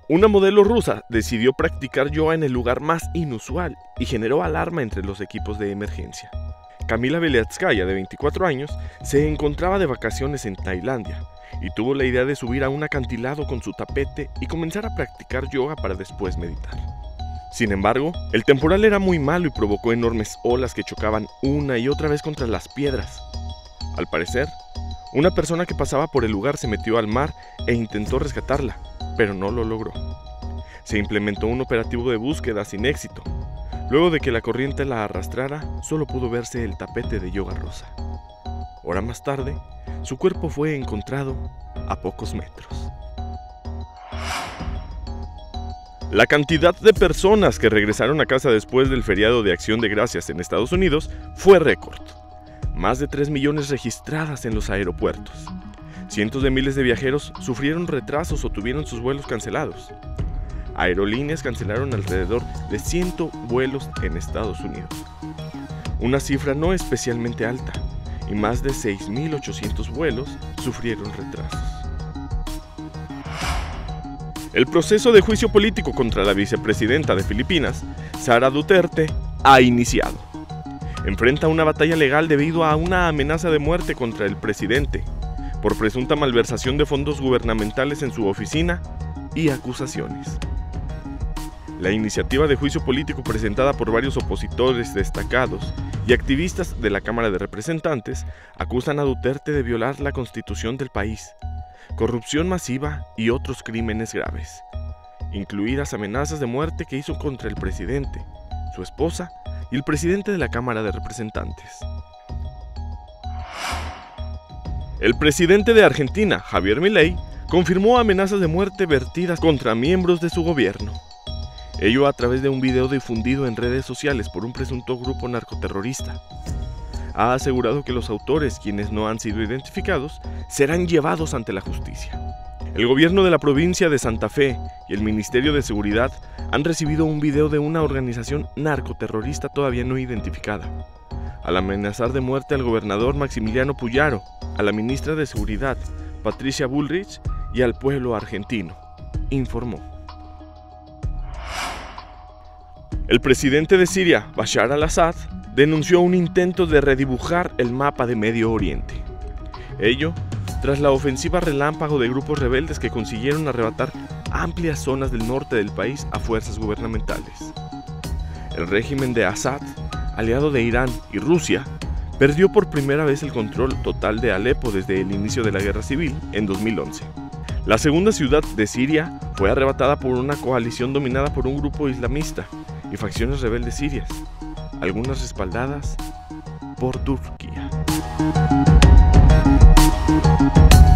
Una modelo rusa decidió practicar yoga en el lugar más inusual y generó alarma entre los equipos de emergencia. Kamila Beliatskaya, de 24 años, se encontraba de vacaciones en Tailandia y tuvo la idea de subir a un acantilado con su tapete y comenzar a practicar yoga para después meditar. Sin embargo, el temporal era muy malo y provocó enormes olas que chocaban una y otra vez contra las piedras. Al parecer, una persona que pasaba por el lugar se metió al mar e intentó rescatarla, pero no lo logró. Se implementó un operativo de búsqueda sin éxito. Luego de que la corriente la arrastrara, solo pudo verse el tapete de yoga rosa. Hora más tarde, su cuerpo fue encontrado a pocos metros. La cantidad de personas que regresaron a casa después del feriado de Acción de Gracias en Estados Unidos fue récord. Más de 3 millones registradas en los aeropuertos. Cientos de miles de viajeros sufrieron retrasos o tuvieron sus vuelos cancelados. Aerolíneas cancelaron alrededor de 100 vuelos en Estados Unidos. Una cifra no especialmente alta, y más de 6.800 vuelos sufrieron retrasos. El proceso de juicio político contra la vicepresidenta de Filipinas, Sara Duterte, ha iniciado. Enfrenta una batalla legal debido a una amenaza de muerte contra el presidente, por presunta malversación de fondos gubernamentales en su oficina y acusaciones. La iniciativa de juicio político presentada por varios opositores destacados y activistas de la Cámara de Representantes acusan a Duterte de violar la Constitución del país, corrupción masiva y otros crímenes graves, incluidas amenazas de muerte que hizo contra el presidente, su esposa y el presidente de la Cámara de Representantes. El presidente de Argentina, Javier Milei, confirmó amenazas de muerte vertidas contra miembros de su gobierno. Ello a través de un video difundido en redes sociales por un presunto grupo narcoterrorista. Ha asegurado que los autores, quienes no han sido identificados, serán llevados ante la justicia. El gobierno de la provincia de Santa Fe y el Ministerio de Seguridad han recibido un video de una organización narcoterrorista todavía no identificada, al amenazar de muerte al gobernador Maximiliano Puyaro, a la ministra de Seguridad, Patricia Bullrich, y al pueblo argentino, informó. El presidente de Siria, Bashar al-Assad, denunció un intento de redibujar el mapa de Medio Oriente. Ello tras la ofensiva relámpago de grupos rebeldes que consiguieron arrebatar amplias zonas del norte del país a fuerzas gubernamentales. El régimen de Assad, aliado de Irán y Rusia, perdió por primera vez el control total de Alepo desde el inicio de la guerra civil en 2011. La segunda ciudad de Siria fue arrebatada por una coalición dominada por un grupo islamista y facciones rebeldes sirias, algunas respaldadas por Turquía.